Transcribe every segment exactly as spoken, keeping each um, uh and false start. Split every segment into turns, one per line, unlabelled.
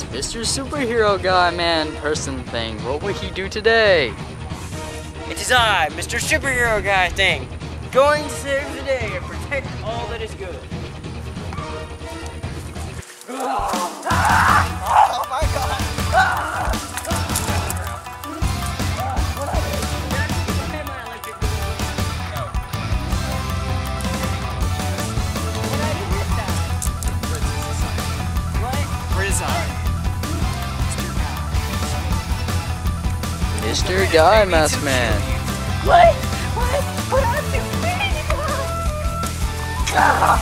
Mister Superhero Guy, man, person thing. What would he do today?
It is I, Mister Superhero Guy thing, going to save the day and protect all that is good. Oh my god!
Mister Guy, Masked Man.
What? What? What are you doing? Ah!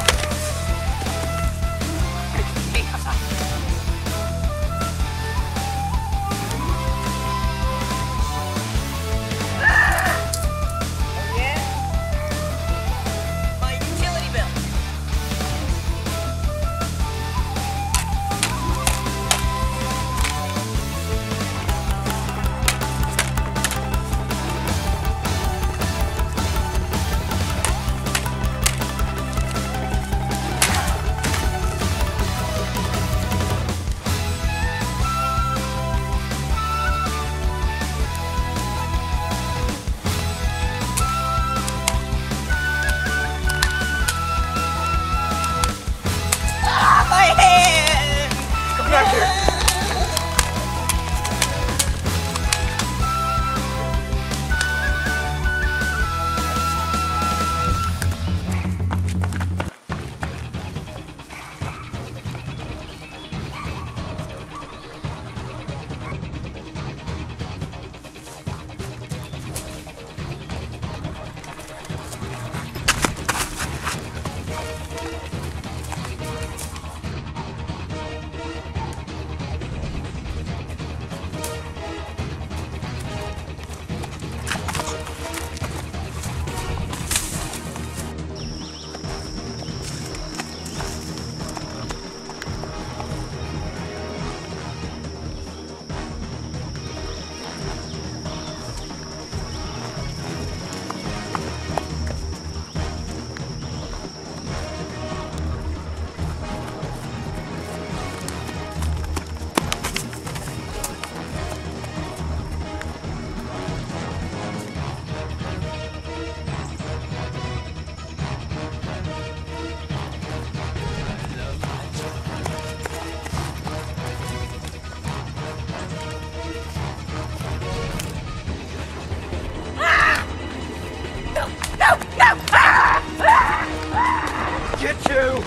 Get you!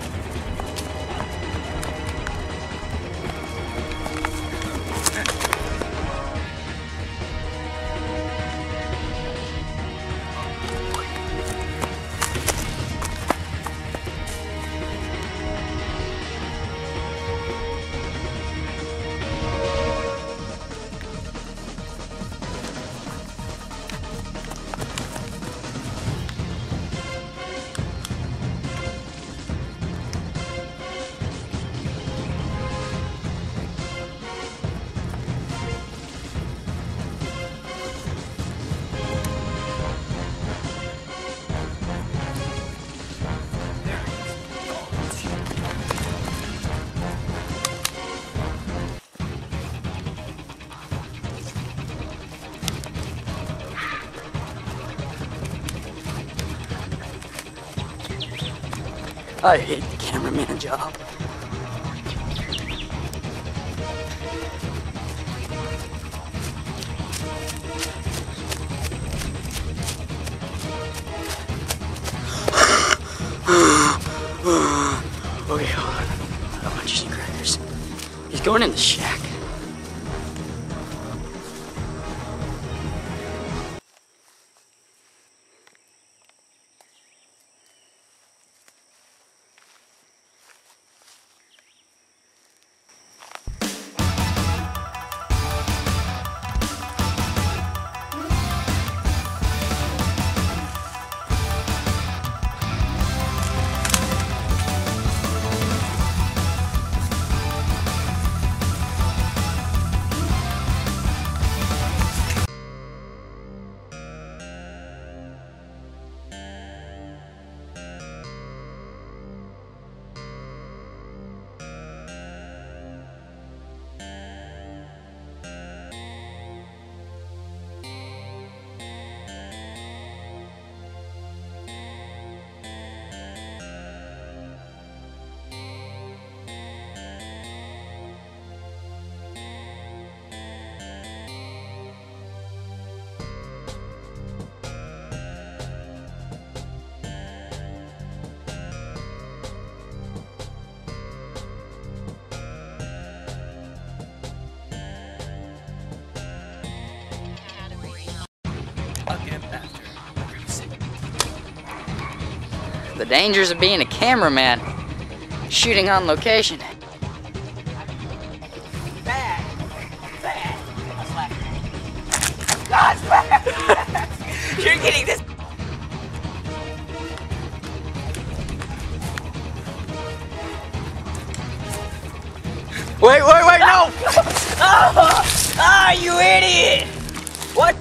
I hate the cameraman job. Okay, hold on. I want you some crackers. He's going in the shack. the dangers of being a cameraman, shooting on location.
Bad. Bad. God's bad. You're getting this.
Wait, wait, wait, no!
Oh, ah, you idiot! What?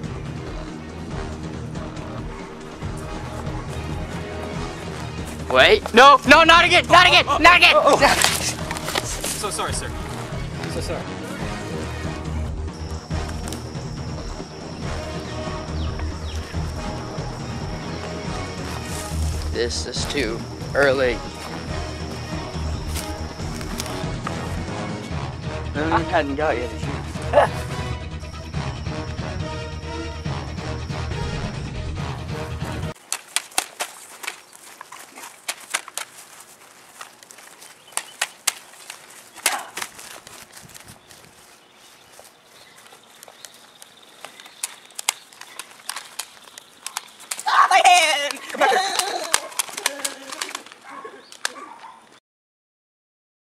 Wait, no, no, not again, not again, not again!
Oh, oh. So sorry, sir. So sorry.
This is too early.
I hadn't got you the shoes. Ah, my hand!